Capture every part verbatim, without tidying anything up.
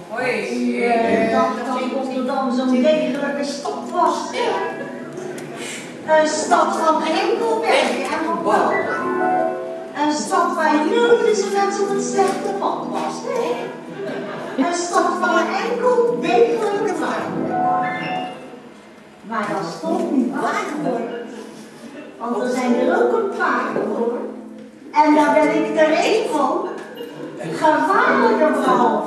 Die uh, dat, dat Rotterdam zo'n degelijke stad was. Een stad van enkelbergen en bouwen. Een stad waar nooit eens een mens op een slechte pad was. Een stad van enkel degelijke vrouwen. Maar dat stond niet waar geworden. Want er zijn er ook een paar geworden. En daar ben ik er één van. Gevaarlijke vrouw.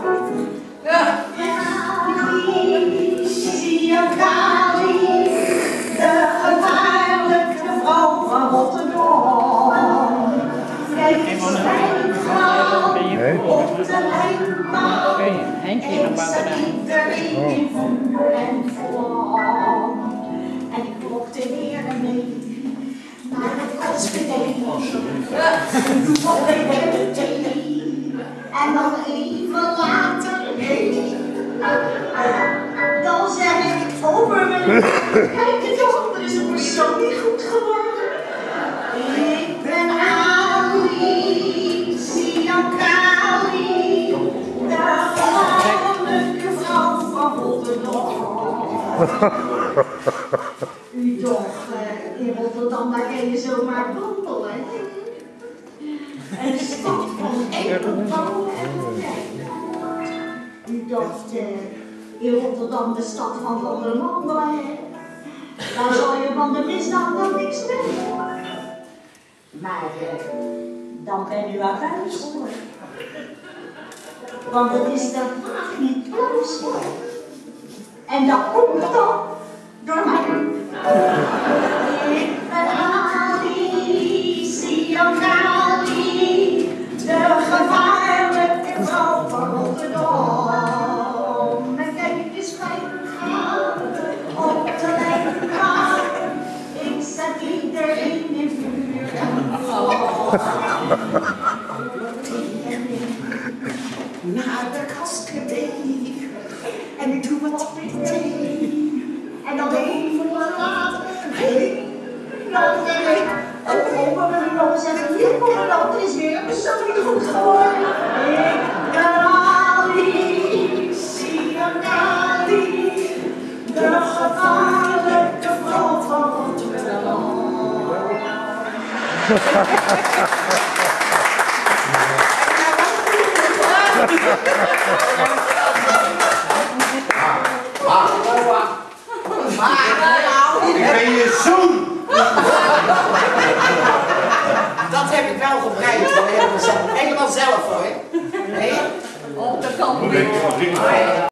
Kali, Sia Kali, de gevaarlijke vrouw van Rotterdam. Kijk eens mijn vrouw op de lijnbaan. En zet iedereen in vuur en vlam. En ik blokte weer mee. Maar het kost meteen. Doe wat ik meteen. En dan even later nee. Dan zeg ik over me. Kijk eens op, er is een persoon niet goed geworden. Ik ben Ali, Sia Kali, de gevaarlijke vrouw van Rotterdam. U toch, uh, in Rotterdam, daar kun je zomaar wandelen. Een stad van enkelvoud en rijk. U dacht, uh, in Rotterdam de stad van Van der Manden, daar zal je van de misdaad wel niks merken. Maar uh, dan ben u aan huis hoor. Want het is de vraag niet thuis hoor. En dat komt dan door mij. Ik ben Ali, Sia Kali, de gevaarlijke vrouw van Rotterdam. En kijk eens mijn vrouw op de lijnbaan. Ik zet iedereen in vuur en vlam. Naar de kastcafé en ik doe wat meteen. En dan even later heen. Dan denk ik, oh, oh, maar we nog eens even hier komen, dan is weer een persoon niet goed geworden. Ik ben Ali, Sia Kali, de gevaarlijke vrouw van Rotterdam. Ik ben je zoon! Dat heb ik wel gebruikt, helemaal zelf, helemaal zelf hoor. Nee? Op de kant.